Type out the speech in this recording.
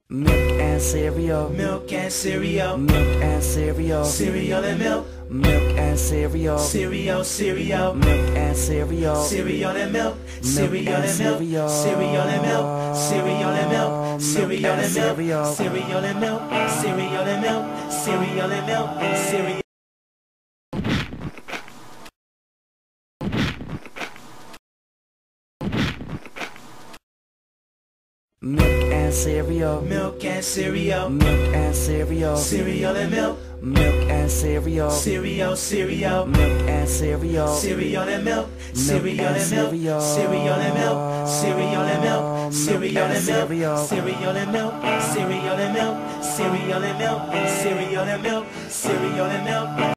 Milk and cereal, milk and cereal, milk and cereal, cereal and milk, milk and cereal, cereal, cereal, milk and cereal, cereal and milk, milk cereal and and milk, cereal, cereal and milk, cereal and milk, cereal and milk, cereal. cereal and milk, cereal and milk, cereal and milk, cereal. Milk and cereal, Milk and cereal, milk and cereal, cereal and milk, milk and cereal, cereal, cereal, milk and cereal, cereal and milk, cereal and and milk, cereal, cereal and milk, cereal and milk, cereal and milk, cereal. cereal and milk, cereal and milk, cereal and milk, cereal and milk, cereal and milk.